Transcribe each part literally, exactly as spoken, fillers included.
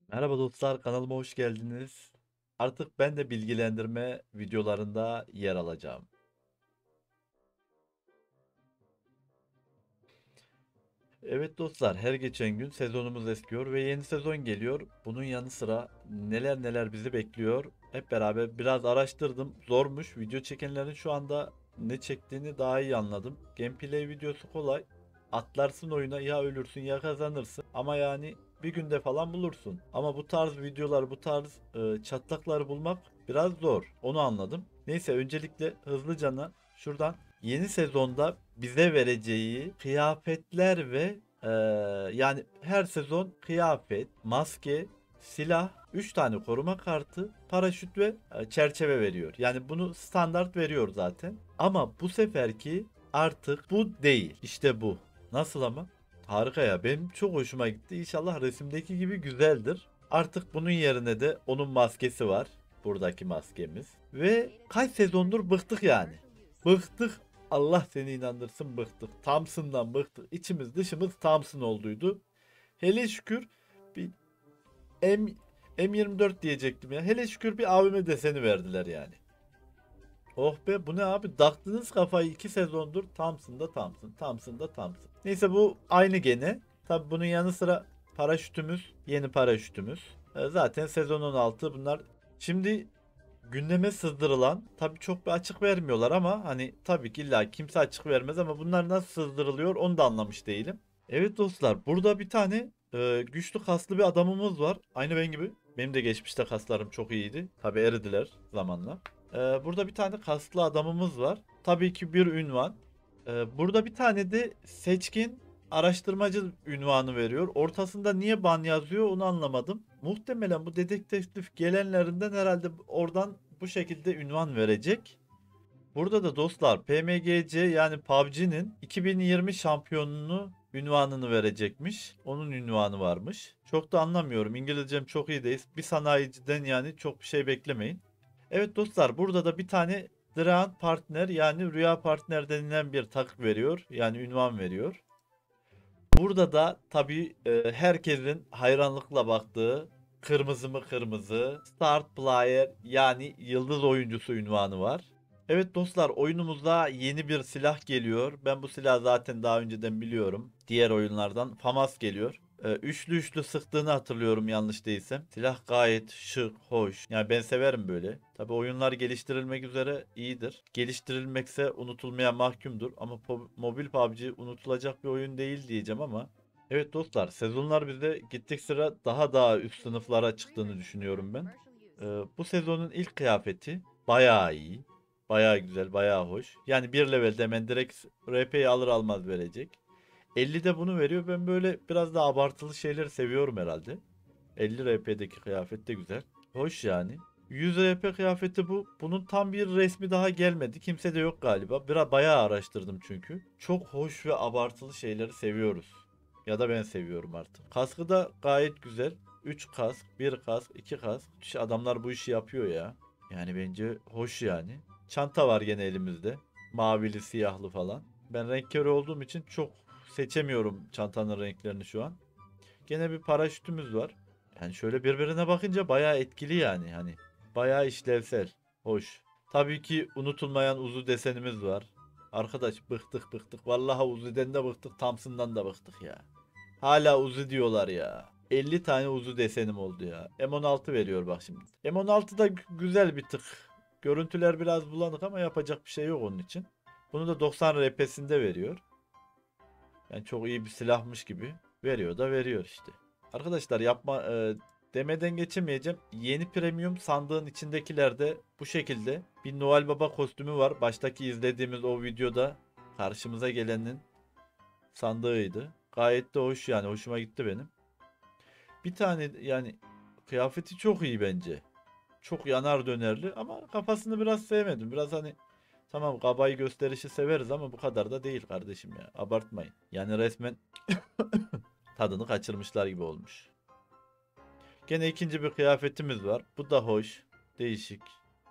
Merhaba dostlar, kanalıma hoş geldiniz. Artık ben de bilgilendirme videolarında yer alacağım. Evet dostlar, her geçen gün sezonumuz eskiyor ve yeni sezon geliyor. Bunun yanı sıra neler neler bizi bekliyor. Hep beraber biraz araştırdım. Zormuş. Video çekenlerin şu anda ne çektiğini daha iyi anladım. Gameplay videosu kolay. Atlarsın oyuna, ya ölürsün ya kazanırsın. Ama yani bir günde falan bulursun. Ama bu tarz videolar, bu tarz e, çatlakları bulmak biraz zor. Onu anladım. Neyse, öncelikle hızlıcana şuradan yeni sezonda bize vereceği kıyafetler ve eee, yani her sezon kıyafet, maske, silah, üç tane koruma kartı, paraşüt ve e, çerçeve veriyor. Yani bunu standart veriyor zaten. Ama bu seferki artık bu değil. İşte bu. Nasıl ama? Harika ya. Benim çok hoşuma gitti. İnşallah resimdeki gibi güzeldir. Artık bunun yerine de onun maskesi var. Buradaki maskemiz. Ve kaç sezondur bıktık yani. Bıktık. Allah seni inandırsın, bıktık. Thompson'dan bıktık. İçimiz dışımız Thompson olduydu. Hele şükür bir M, M24 diyecektim ya. Hele şükür bir A V M deseni verdiler yani. Oh be, bu ne abi? Taktınız kafayı, iki sezondur Thompson'da Thompson, Thompson'da Thompson. Neyse, bu aynı gene. Tabi bunun yanı sıra paraşütümüz, yeni paraşütümüz. E, Zaten sezon on altı bunlar. Şimdi gündeme sızdırılan, tabii çok bir açık vermiyorlar ama hani tabii ki illa kimse açık vermez, ama bunlar nasıl sızdırılıyor onu da anlamış değilim. Evet dostlar, burada bir tane e, güçlü kaslı bir adamımız var. Aynı ben gibi. Benim de geçmişte kaslarım çok iyiydi. Tabii eridiler zamanla. E, burada bir tane kaslı adamımız var. Tabii ki bir ünvan. E, burada bir tane de seçkin araştırmacı ünvanı veriyor. Ortasında niye ban yazıyor onu anlamadım. Muhtemelen bu dedektiflik gelenlerinden herhalde oradan bu şekilde ünvan verecek. Burada da dostlar P M G C yani P U B G'nin iki bin yirmi şampiyonunu ünvanını verecekmiş. Onun ünvanı varmış. Çok da anlamıyorum. İngilizcem çok iyi değil. Bir sanayiciden yani çok bir şey beklemeyin. Evet dostlar, burada da bir tane Dream Partner yani Rüya Partner denilen bir takık veriyor. Yani ünvan veriyor. Burada da tabii e, herkesin hayranlıkla baktığı kırmızı mı kırmızı Start Player yani yıldız oyuncusu ünvanı var. Evet dostlar, oyunumuza yeni bir silah geliyor. Ben bu silahı zaten daha önceden biliyorum. Diğer oyunlardan FAMAS geliyor. Ee, üçlü üçlü sıktığını hatırlıyorum yanlış değilsem. Silah gayet şık, hoş. Yani ben severim böyle. Tabi oyunlar geliştirilmek üzere iyidir. Geliştirilmekse unutulmaya mahkumdur. Ama po- mobil P U B G unutulacak bir oyun değil diyeceğim ama. Evet dostlar, sezonlar bize gittik sıra daha daha üst sınıflara çıktığını düşünüyorum ben. Ee, bu sezonun ilk kıyafeti bayağı iyi. Bayağı güzel, bayağı hoş. Yani bir levelde hemen direkt R P'yi alır almaz verecek. elli de bunu veriyor. Ben böyle biraz daha abartılı şeyleri seviyorum herhalde. elli R P'deki kıyafet de güzel. Hoş yani. yüz R P kıyafeti bu. Bunun tam bir resmi daha gelmedi. Kimse de yok galiba. Biraz bayağı araştırdım çünkü. Çok hoş ve abartılı şeyleri seviyoruz. Ya da ben seviyorum artık. Kaskı da gayet güzel. üç kask, bir kask, iki kask. İşte adamlar bu işi yapıyor ya. Yani bence hoş yani. Çanta var gene elimizde. Mavili, siyahlı falan. Ben renk körü olduğum için çok seçemiyorum çantanın renklerini şu an. Gene bir paraşütümüz var. Yani şöyle birbirine bakınca bayağı etkili yani hani. Bayağı işlevsel. Hoş. Tabii ki unutulmayan Uzu desenimiz var. Arkadaş bıktık bıktık. Vallahi Uzi'den de bıktık. Thompson'dan da bıktık ya. Hala Uzi diyorlar ya. elli tane Uzi desenim oldu ya. M on altı veriyor bak şimdi. M on altı da gü- güzel bir tık. Görüntüler biraz bulanık ama yapacak bir şey yok onun için. Bunu da doksan R P'sinde veriyor. Yani çok iyi bir silahmış gibi. Veriyor da veriyor işte. Arkadaşlar yapma e, demeden geçemeyeceğim. Yeni premium sandığın içindekilerde bu şekilde bir Noel Baba kostümü var. Baştaki izlediğimiz o videoda karşımıza gelenin sandığıydı. Gayet de hoş yani, hoşuma gitti benim. Bir tane yani kıyafeti çok iyi bence. Çok yanar dönerli ama kafasını biraz sevmedim. Biraz hani tamam, kabayı gösterişi severiz ama bu kadar da değil kardeşim ya. Abartmayın. Yani resmen tadını kaçırmışlar gibi olmuş. Gene ikinci bir kıyafetimiz var. Bu da hoş. Değişik.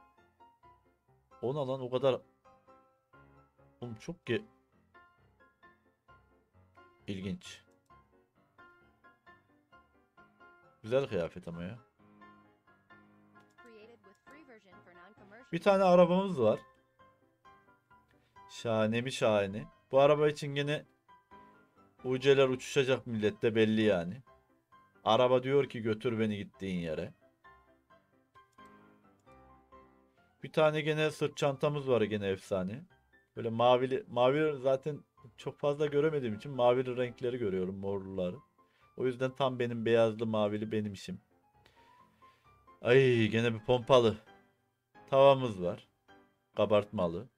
Ona lan o kadar. Oğlum çok ge- ilginç. Güzel kıyafet ama ya. Created with free version for non-commercial. Bir tane arabamız var. Şahane mi şahane. Bu araba için gene uceler uçuşacak millette belli yani. Araba diyor ki götür beni gittiğin yere. Bir tane gene sırt çantamız var gene efsane. Böyle mavili, mavi zaten çok fazla göremediğim için mavili renkleri görüyorum, morluları. O yüzden tam benim beyazlı mavili benim işim. Ay gene bir pompalı. Tavamız var. Kabartmalı.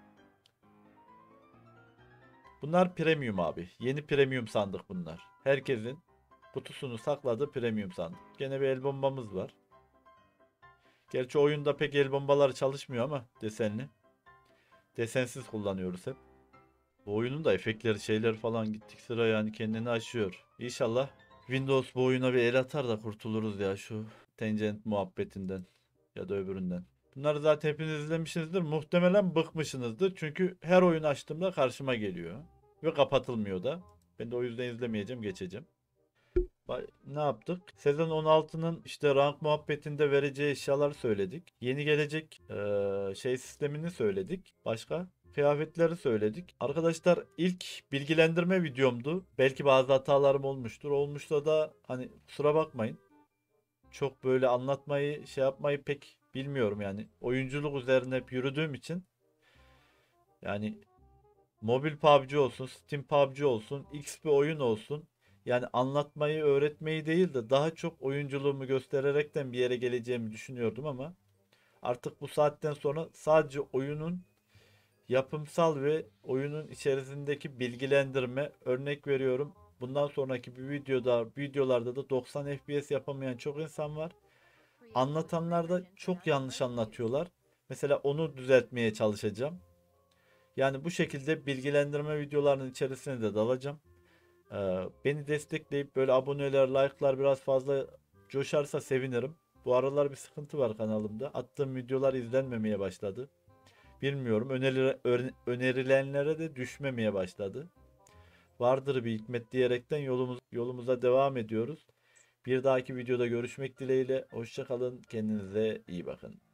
Bunlar premium abi. Yeni premium sandık bunlar. Herkesin kutusunu sakladığı premium sandık. Gene bir el bombamız var. Gerçi oyunda pek el bombaları çalışmıyor ama desenli. Desensiz kullanıyoruz hep. Bu oyunun da efektleri şeyler falan gittik sıra yani kendini aşıyor. İnşallah Windows bu oyuna bir el atar da kurtuluruz ya şu Tencent muhabbetinden ya da öbüründen. Bunları zaten hepiniz izlemişsinizdir. Muhtemelen bıkmışsınızdır. Çünkü her oyun açtığımda karşıma geliyor. Ve kapatılmıyor da. Ben de o yüzden izlemeyeceğim, geçeceğim. Ba- Ne yaptık? Sezon on altının işte rank muhabbetinde vereceği eşyaları söyledik. Yeni gelecek eee, şey sistemini söyledik. Başka? Kıyafetleri söyledik. Arkadaşlar ilk bilgilendirme videomdu. Belki bazı hatalarım olmuştur. Olmuşsa da hani kusura bakmayın. Çok böyle anlatmayı şey yapmayı pek bilmiyorum yani. Oyunculuk üzerine hep yürüdüğüm için. Yani mobil P U B G olsun, Steam P U B G olsun, X bir oyun olsun. Yani anlatmayı, öğretmeyi değil de daha çok oyunculuğumu göstererekten bir yere geleceğimi düşünüyordum ama artık bu saatten sonra sadece oyunun yapımsal ve oyunun içerisindeki bilgilendirme, örnek veriyorum. Bundan sonraki bir videoda, videolarda da doksan F P S yapamayan çok insan var. Created with free Anlatanlar da version for çok yanlış non-commercial use. anlatıyorlar. Mesela onu düzeltmeye çalışacağım. Yani bu şekilde bilgilendirme videolarının içerisine de dalacağım. Ee, beni destekleyip böyle aboneler, like'lar biraz fazla coşarsa sevinirim. Bu aralar bir sıkıntı var kanalımda. Attığım videolar izlenmemeye başladı. Bilmiyorum. Öneri, ör- önerilenlere de düşmemeye başladı. Vardır bir hikmet diyerekten yolumuz, yolumuza devam ediyoruz. Bir dahaki videoda görüşmek dileğiyle. Hoşça kalın. Kendinize iyi bakın.